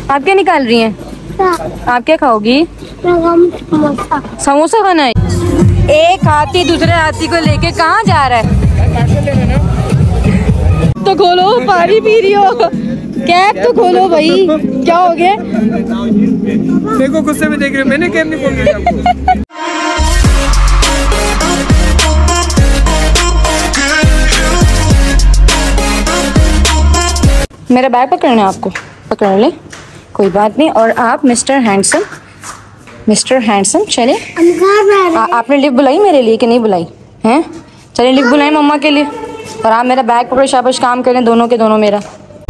आप क्या निकाल रही हैं? आप क्या खाओगी? समोसा खाना है। एक हाथी दूसरे हाथी को लेके कहाँ जा रहा है? तो खोलो, पानी पी रही हो? कैप तो खोलो भाई, क्या हो गया? देखो गुस्से में देख रहे हो, मैंने कैप नहीं खोल दिया। मेरा बैग पकड़ना है आपको? पकड़ ले, कोई बात नहीं। और आप मिस्टर हैंडसम चले। आपने लिफ्ट बुलाई मेरे लिए कि नहीं बुलाई हैं? चलिए लिफ्ट बुलाई मम्मा के लिए। और आप मेरा बैग पकड़ो, शाबाश काम करें दोनों के दोनों। मेरा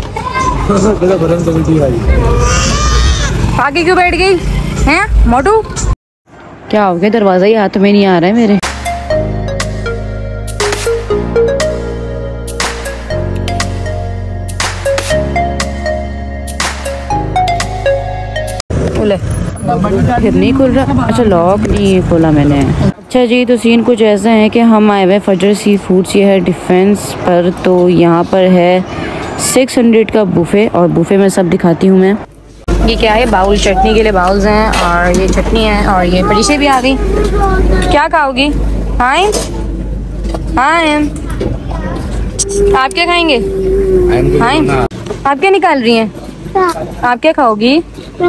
आगे क्यों बैठ गई हैं मोटू? क्या हो गया? दरवाजा ही हाथ में नहीं आ रहा है मेरे। फिर नहीं खुल रहा। अच्छा लॉक नहीं खोला मैंने। अच्छा जी, तो सीन कुछ ऐसा है कि हम आए हुए फजर सी फूड्स, ये है डिफेंस पर। तो यहाँ पर है 600 का बुफे, और बुफे में सब दिखाती हूँ मैं। ये क्या है? बाउल, चटनी के लिए बाउल्स हैं, और ये चटनी है, और ये परीशे भी आ गई। क्या खाओगी? हाय आप क्या खाएंगे? हाय आप क्या निकाल रही हैं? आप क्या खाओगी?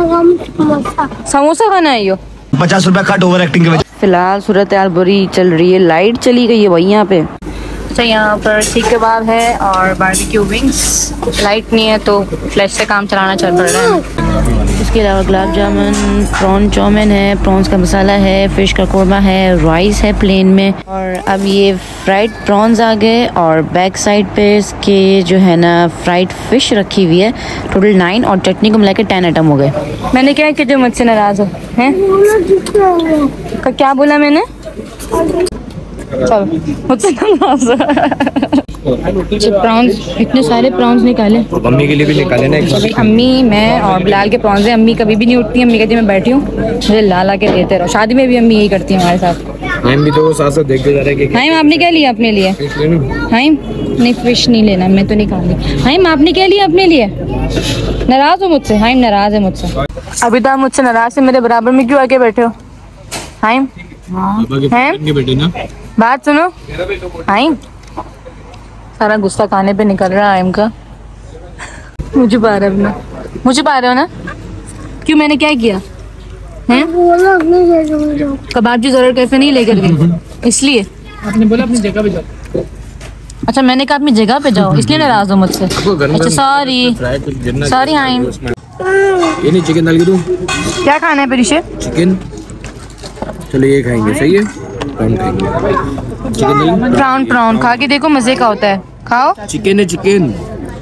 समोसा खाना है। यो 50 रुपया कट ओवर एक्टिंग के वजह। फिलहाल सूरत हाल बुरी चल रही है, लाइट चली गई है भाई यहाँ पे। अच्छा यहाँ पर सीख कबाब है और बारबेक्यू विंग्स। लाइट नहीं है तो फ्लैश से काम चलाना चल पड़ रहा है। इसके अलावा गुलाब जामुन, प्रॉन चाउमीन है, प्रॉन्स का मसाला है, फिश का कोरमा है, राइस है प्लेन में। और अब ये फ्राइड प्रॉन्स आ गए, और बैक साइड पे इसके जो है ना फ्राइड फिश रखी हुई है। टोटल 9, और चटनी को मिला के 10 आइटम हो गए। मैंने क्या कि जो मुझसे नाराज हो हैं? क्या बोला मैंने? चलो मुझसे नाराज हो। प्रॉन्स, इतने सारे प्रॉन्स निकाले। मम्मी के लिए भी निकाले ना। अम्मी, मैं और बिलाल के प्रॉन्स हैं। अम्मी कभी भी नहीं उठती, अम्मी कहती मैं बैठी हूँ, मुझे ला के देते रहो। शादी में भी अम्मी यही करती है हमारे साथ। हम भी तो साथ साथ देखते जा रहे हैं कि हाइम आपने क्या लिया अपने लिए? हाइम नहीं, फिश नहीं लेना, मैं तो नहीं खाऊंगी। हाइम आपने क्या लिया अपने लिए? नाराज हो मुझसे? हाइम नाराज है मुझसे। अभी तो आप मुझसे नाराज से मेरे बराबर में क्यों आके बैठे हो? हाइम बेटे ना, बात सुनो। हाइम सारा गुस्सा खाने पे निकल रहा है हाइम का। मुझे पा रहे हो ना? क्यों, मैंने क्या किया हैं? कबाब की जरूरत कैसे नहीं लेकर गई? इसलिए आपने बोला अपनी जगह पे जाओ। अच्छा मैंने कहा अपनी जगह पे जाओ, इसलिए नाराज हो मुझसे? अच्छा सॉरी हाइम। ये नहीं चिकन डाल के दूं? क्या खाना है परीशे? चिकन। चलो ये खाएंगे, सही है। प्रॉन खाएंगे। चिकन प्रॉन खा के देखो, मजे का होता है, खाओ। चिकन है चिकन।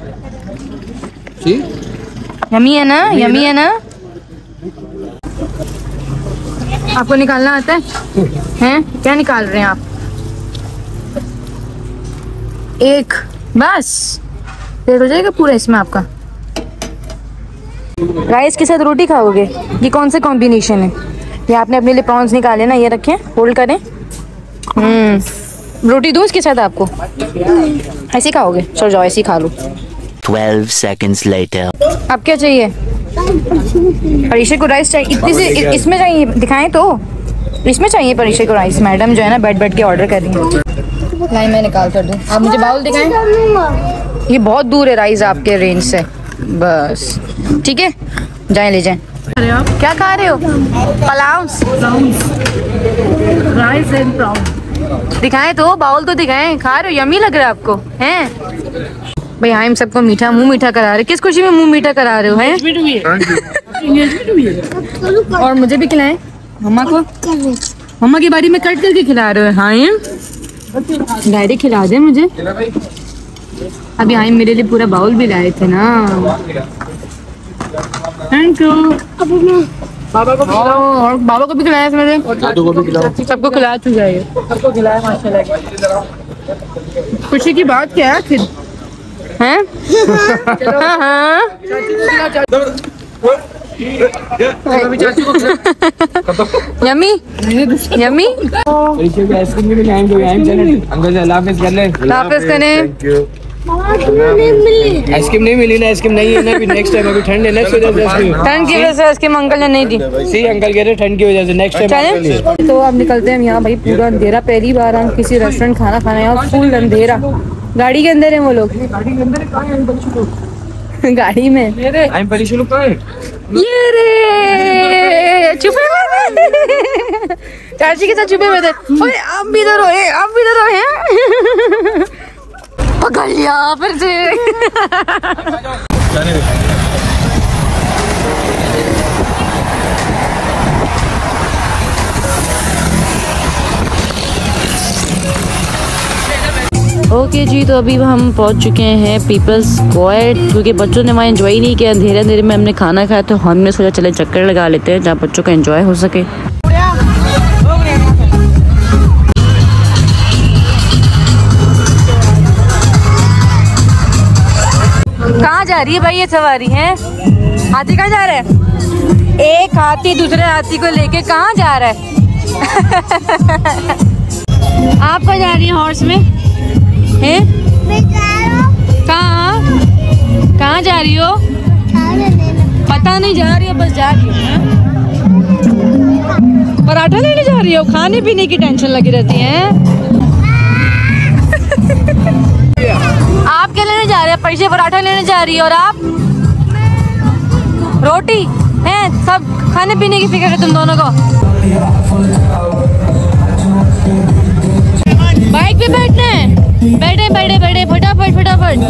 यमी है ना? यमी है ना? आपको निकालना आता है? हैं? क्या निकाल रहे हैं आप? एक बस हो जाएगा पूरा इसमें आपका। राइस के साथ रोटी खाओगे? ये कौन सा कॉम्बिनेशन है? ये आपने अपने लिए प्रॉन्स निकाले ना, ये रखें, होल्ड करें। रोटी दूं इसके साथ आपको? ऐसे खाओगे? चलो जाओ ऐसे ही खा लो। 12 seconds later. अब क्या चाहिए? परीशे को राइस चाहिए? इतनी से इसमें चाहिए? दिखाएं तो, इसमें चाहिए परीशे को राइस। मैडम जो है ना बैठ के ऑर्डर कर रही है। नहीं मैं निकाल कर दूं, आप मुझे बाउल दिखाएं। ये बहुत दूर है राइस आपके रेंज से, बस ठीक है जाएं ले जाएं। क्या खा रहे हो? Pulao, rice and prawn. दिखाएं तो, बाउल तो दिखाएं। खा रहे हो? यम्मी लग रहा है आपको हैं? भाई हाइम सबको मीठा, मुंह मीठा करा रहे। किस खुशी में मुंह मीठा करा रहे हो हैं? और मुझे भी खिलाएं, मम्मा को। मम्मा की बारी में कट करके खिला रहे हो हाइम? डायरेक्ट खिला दे मुझे। अभी हाइम मेरे लिए पूरा बाउल भी लाए थे ना। Thank you. बाबा को और बाबा को भी खिलाया मेरे। सबको खिला चुका है, सबको खिलाया माशाल्लाह। खुशी की बात क्या है फिर हैं? हाँ यम्मी यम्मी। आइसक्रीम भी लाएंगे, हाफिज करें। आइसक्रीम नहीं मिली ना, आइसक्रीम नहीं है ना अभी, नेक्स्ट टाइम, अभी ठंड है ना, ठंड की वजह से आइसक्रीम अंकल ने नहीं दी। सी अंकल कह रहे ठंड की वजह से नेक्स्ट टाइम। तो अब निकलते हैं यहाँ, भाई पूरा अंधेरा, पहली बार हम किसी रेस्टोरेंट खाना खाने यहाँ, फुल अंधेरा। गाड़ी के अंदर है वो लोग, गाड़ी में। ये रे छुपे हुए थे, चाची के साथ छुपे हुए थे। ओए आप भी इधर हो, आप भी इधर हो, पकड़ लिया फिर से। ओके जी, तो अभी हम पहुंच चुके हैं पीपल्स स्क्वायर, क्योंकि बच्चों ने वहाँ एंजॉय नहीं किया, अंधेरे अंधेरे में हमने खाना खाया, तो हमने सोचा चले चक्कर लगा लेते हैं जहाँ बच्चों का एंजॉय हो सके। कहाँ जा रही है भाई ये सवारी है? हाथी कहाँ जा रहा है? एक हाथी दूसरे हाथी को लेके कहाँ जा रहा है? आप कहाँ जा रही है हॉर्स में? हैं? कहाँ कहाँ जा रही हो? पता नहीं, जा रही हो, बस जा रही हो। पराठा लेने जा रही हो? खाने पीने की टेंशन लगी रहती है। आप क्या लेने जा रहे हैं? पैसे पराठा लेने जा रही हो, और आप रोटी हैं? सब खाने पीने की फिक्र है तुम दोनों को। बाइक पे बैठना है? बैठे बैठे बैठे, फटाफट फटाफट।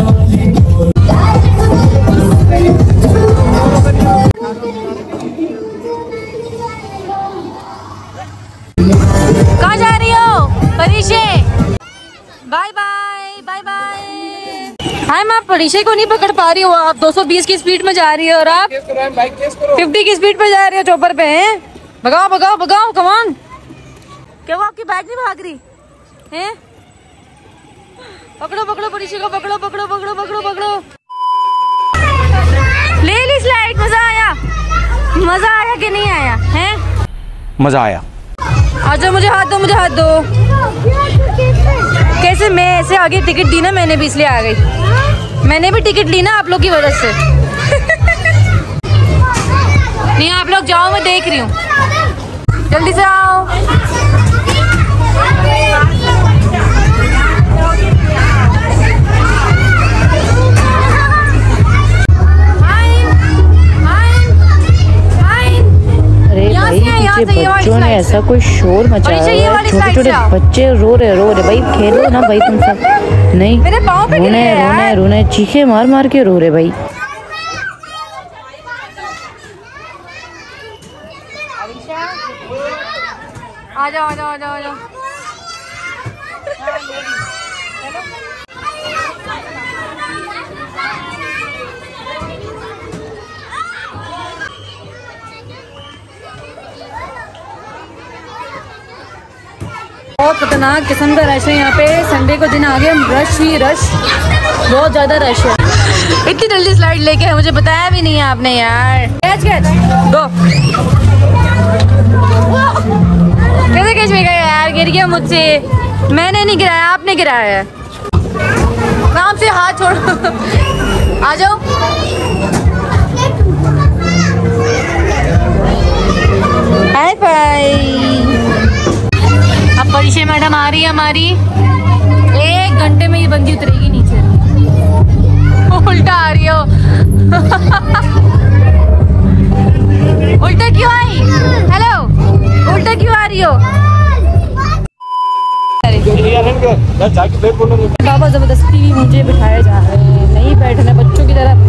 कहाँ जा रही हो Parishe? Bye bye bye bye. हाँ, मैं परीशे को नहीं पकड़ पा रही हूँ। आप 220 की स्पीड में जा रही है और आप 50 की स्पीड पे जा रही हो चौपर पे हैं। भगाओ भगाओ भगाओ, कमान। क्या वो आपकी बाइक नहीं भाग रही है? पकड़ो पकड़ो परीशे को, पकड़ो पकड़ो पकड़ो पकड़ो पकड़ो। ले ली स्लाइड, मजा आया? मजा आया कि नहीं आया है? मजा आया। आजा, मुझे हाथ दो, मुझे हाथ दो। कैसे? मैं ऐसे आगे टिकट दी ना मैंने भी, इसलिए आ गई। मैंने भी टिकट ली ना आप लोग की वजह से। नहीं, आप लोग जाओ, मैं देख रही हूँ। जल्दी से आओ। बच्चों ने ऐसा कोई शोर मचाया है, छोटे छोटे बच्चे रो रहे भाई, खेलो ना भाई तुम सब। नहीं, रोने रोने रोने, चीखे मार मार के रो रहे भाई। आ जाओ आ जाओ आ जाओ आ जाओ। बहुत खतरनाक किस्म का रश है यहाँ पे। संडे को दिन आ गया, रश ही रश, बहुत ज्यादा रश है। इतनी जल्दी स्लाइड लेके है, मुझे बताया भी नहीं है आपने यार। Catch catch go. कैसे कैच में गया यार? गिर गया मुझसे। मैंने नहीं गिराया, आपने गिराया है। काम से हाथ छोड़ो। आ जाओ। Hi bye. अब परिचय मैडम आ रही है हमारी। 1 घंटे में ये बंदी उतरेगी नीचे। उल्टा आ रही हो। उल्टा क्यों आई? हेलो, उल्टा क्यों आ रही हो? बाबा जबरदस्ती मुझे बिठाया जा रहा है, नहीं बैठना बच्चों की तरह।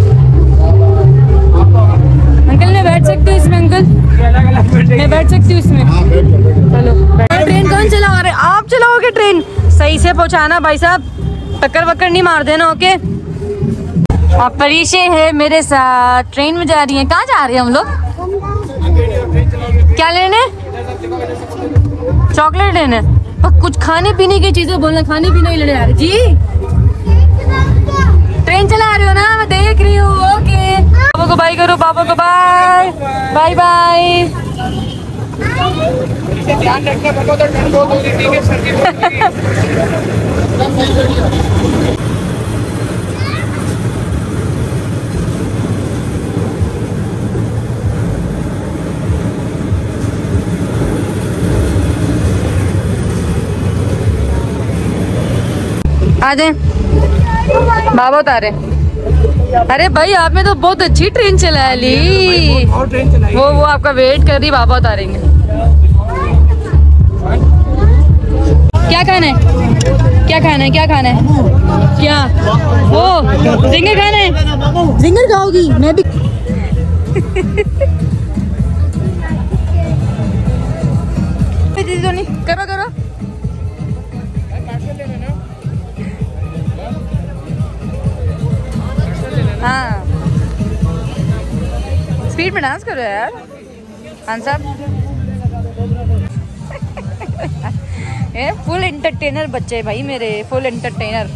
अंकल मैं बैठ सकती हूँ इसमें? अंकल मैं बैठ सकती हूँ इसमें? चलो। ट्रेन कौन चला रहे? आप चलाओगे ट्रेन? सही से पहुँचाना भाई साहब, टक्कर वक्कर नहीं मार देना। ओके। आप परिचय है मेरे साथ, ट्रेन में जा रही हैं। कहाँ जा रही हैं हम लोग? क्या लेने? चॉकलेट लेने? कुछ खाने पीने की चीजें बोलना, खाने पीने ही लेने आ रही जी। ट्रेन चला रही हो ना, मैं देख रही हूँ। ओके, पापा को बाय करो, पापा को बाय बाय बाय। आ जाए, बाबा उतारे। अरे भाई आपने तो बहुत अच्छी ट्रेन चला ली। वो आपका वेट कर रही, बाबा उतारेंगे। क्या खाना है, क्या खाना है, क्या खाना है, क्या ओ जिंगर खाना है? जिंगर खाओगी? मैं भी करो करो। हाँ स्पीड में डांस करो यार खान साहब। ये फुल एंटरटेनर बच्चे भाई मेरे, फुल एंटरटेनर।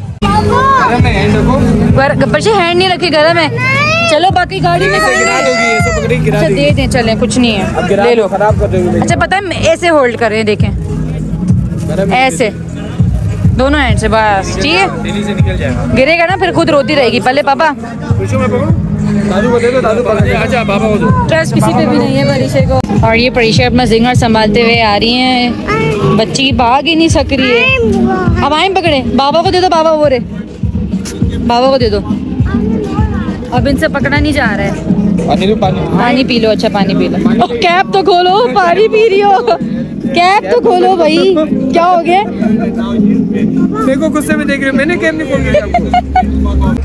गब्बर से हैंड नहीं रखे गरम है। चलो बाकी गाड़ी में अच्छा दे दें, चलें कुछ नहीं है, ले लो। अच्छा पता है ऐसे होल्ड कर रहे हैं, देखें ऐसे दोनों हैंड से, बस ठीक है। गिरेगा ना फिर खुद रोती रहेगी। पहले पापा ट्रस्ट किसी पे भी नहीं है परीक्षा को। और ये परीक्षा अपना जिंगर संभालते हुए आ रही हैं। बच्ची भाग ही नहीं सक रही है। अब आए पकड़े, बाबा को दे दो, बाबा वो रे, बाबा को दे दो। अब इनसे पकड़ा नहीं जा रहा है। पानी लो, पानी पी लो। अच्छा पानी पी लो। कैप तो खोलो, पानी पी रही हो, कैप तो खोलो भाई, क्या हो गया? देखो गुस्से में देख रहे हो, मैंने कैप नहीं खोली आपको।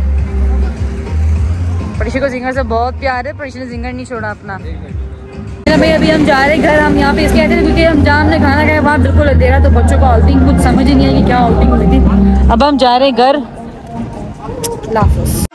परीक्षा को जिंगर से बहुत प्यार है, परीक्षा ने जिंगर नहीं छोड़ा अपना। भाई अभी हम जा रहे हैं घर। हम यहाँ पे इसके कहते हैं क्योंकि हम जाम ने खाना खाया वहाँ बिल्कुल अंधेरा, तो बच्चों को आउटिंग कुछ समझ ही नहीं आई कि क्या आउटिंग हुई थी। अब हम जा रहे हैं घर।